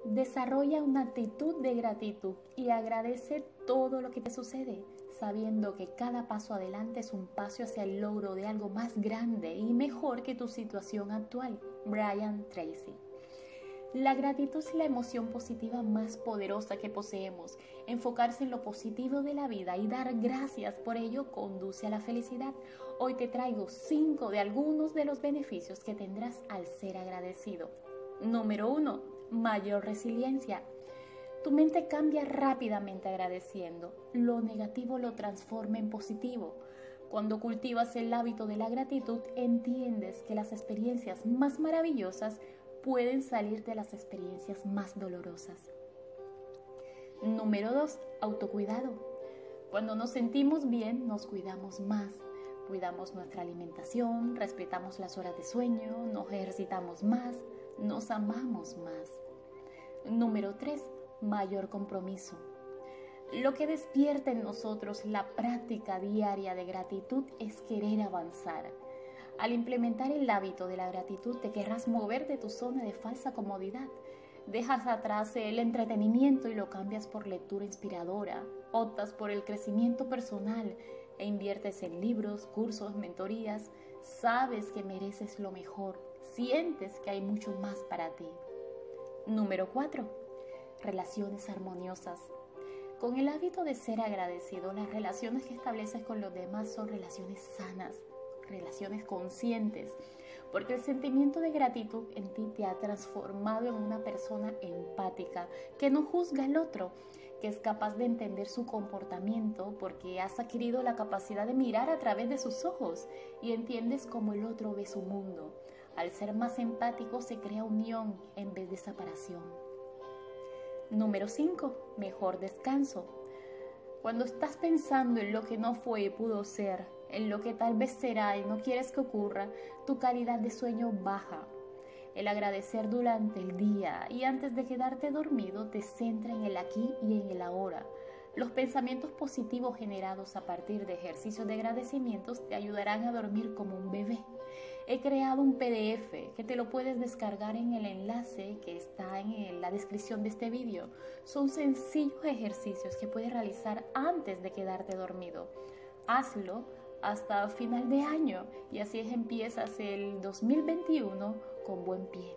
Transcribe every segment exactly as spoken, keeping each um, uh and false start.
Desarrolla una actitud de gratitud y agradece todo lo que te sucede, sabiendo que cada paso adelante es un paso hacia el logro de algo más grande y mejor que tu situación actual. Brian Tracy. La gratitud es la emoción positiva más poderosa que poseemos. Enfocarse en lo positivo de la vida y dar gracias por ello conduce a la felicidad. Hoy te traigo cinco de algunos de los beneficios que tendrás al ser agradecido. Número uno. Mayor resiliencia. Tu mente cambia rápidamente agradeciendo. Lo negativo lo transforma en positivo. Cuando cultivas el hábito de la gratitud, entiendes que las experiencias más maravillosas pueden salir de las experiencias más dolorosas. Número dos. Autocuidado. Cuando nos sentimos bien, nos cuidamos más. Cuidamos nuestra alimentación, respetamos las horas de sueño, nos ejercitamos más, nos amamos más. Número tres. Mayor compromiso. Lo que despierta en nosotros la práctica diaria de gratitud es querer avanzar. Al implementar el hábito de la gratitud, te querrás mover de tu zona de falsa comodidad. Dejas atrás el entretenimiento y lo cambias por lectura inspiradora. Optas por el crecimiento personal e inviertes en libros, cursos, mentorías. Sabes que mereces lo mejor. Sientes que hay mucho más para ti. Número cuatro. Relaciones armoniosas. Con el hábito de ser agradecido, las relaciones que estableces con los demás son relaciones sanas, relaciones conscientes, porque el sentimiento de gratitud en ti te ha transformado en una persona empática, que no juzga al otro, que es capaz de entender su comportamiento porque has adquirido la capacidad de mirar a través de sus ojos y entiendes cómo el otro ve su mundo. Al ser más empático se crea unión en vez de separación. Número cinco. Mejor descanso. Cuando estás pensando en lo que no fue y pudo ser, en lo que tal vez será y no quieres que ocurra, tu calidad de sueño baja. El agradecer durante el día y antes de quedarte dormido te centra en el aquí y en el ahora. Los pensamientos positivos generados a partir de ejercicios de agradecimientos te ayudarán a dormir como un bebé. He creado un P D F que te lo puedes descargar en el enlace que está en la descripción de este vídeo. Son sencillos ejercicios que puedes realizar antes de quedarte dormido. Hazlo hasta final de año y así empiezas el dos mil veintiuno con buen pie.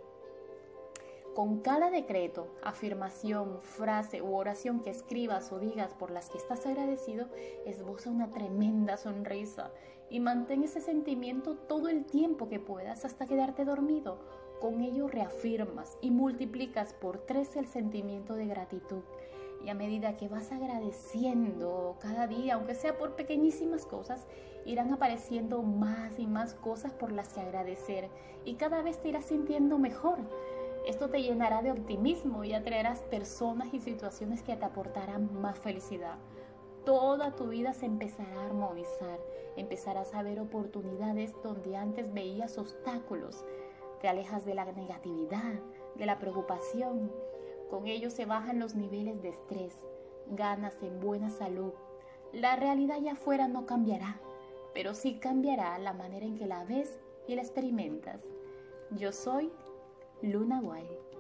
Con cada decreto, afirmación, frase u oración que escribas o digas por las que estás agradecido, esboza una tremenda sonrisa y mantén ese sentimiento todo el tiempo que puedas hasta quedarte dormido. Con ello reafirmas y multiplicas por tres el sentimiento de gratitud. Y a medida que vas agradeciendo cada día, aunque sea por pequeñísimas cosas, irán apareciendo más y más cosas por las que agradecer y cada vez te irás sintiendo mejor. Esto te llenará de optimismo y atraerás personas y situaciones que te aportarán más felicidad. Toda tu vida se empezará a armonizar, empezarás a ver oportunidades donde antes veías obstáculos. Te alejas de la negatividad, de la preocupación. Con ello se bajan los niveles de estrés, ganas en buena salud. La realidad allá afuera no cambiará, pero sí cambiará la manera en que la ves y la experimentas. Yo soy Luna Wild.